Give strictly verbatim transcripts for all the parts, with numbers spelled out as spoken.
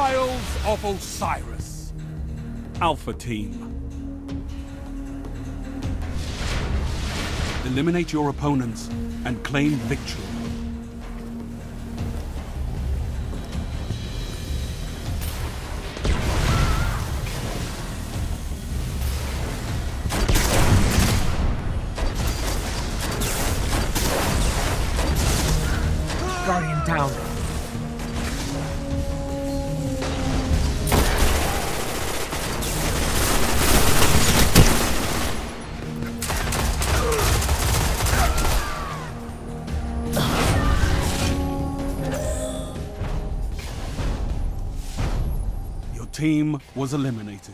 Trials of Osiris. Alpha Team. Eliminate your opponents and claim victory. Guardian down. Your team was eliminated.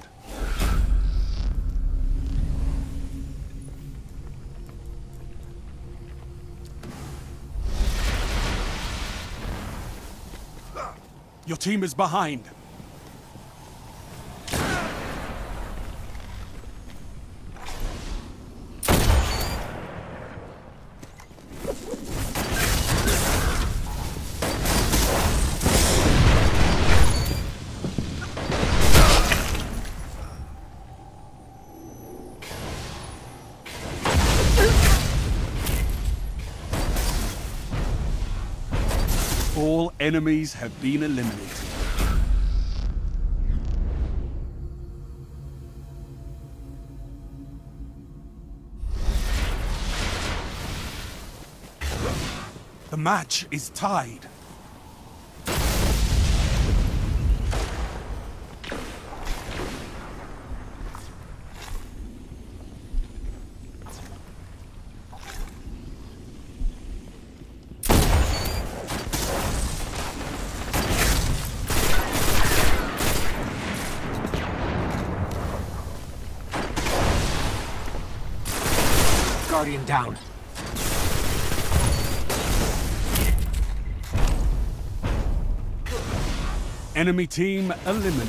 Your team is behind. All enemies have been eliminated. The match is tied. Guardian down. Enemy team eliminated.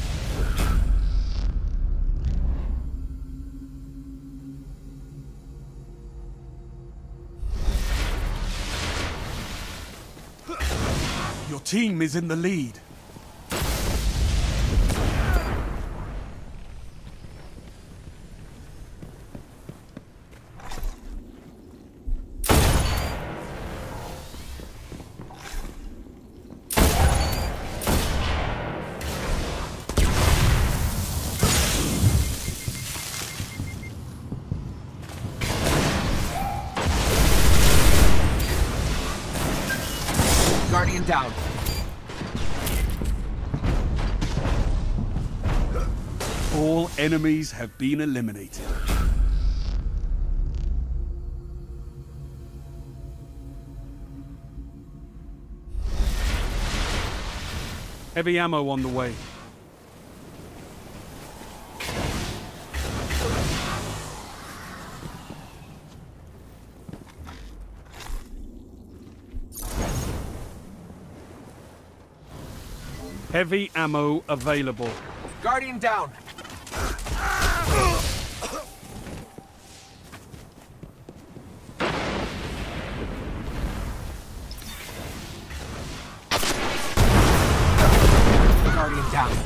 Your team is in the lead. Guardian down. All enemies have been eliminated. Heavy ammo on the way. Heavy ammo available. Guardian down. Guardian down.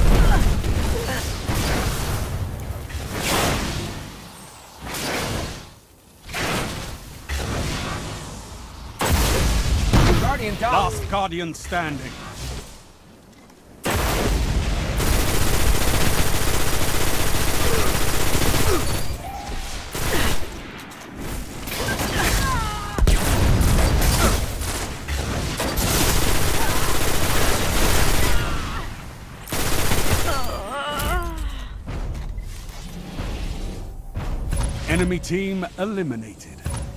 Guardian down. Last Guardian standing. Enemy team eliminated.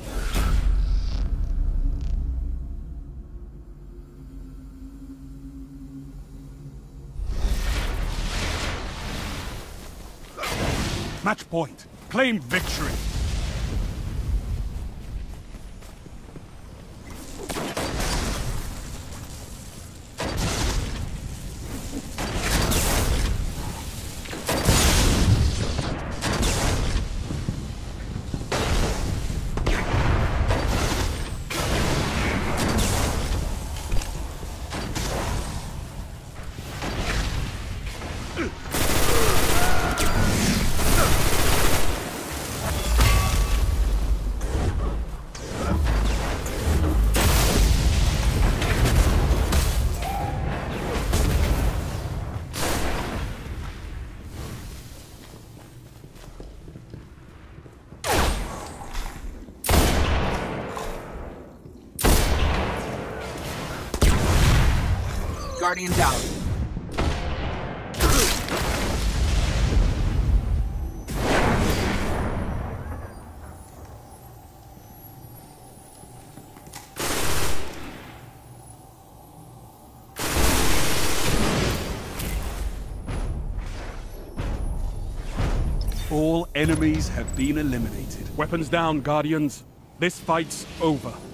Match point. Claim victory. Guardian down. All enemies have been eliminated. Weapons down, Guardians. This fight's over.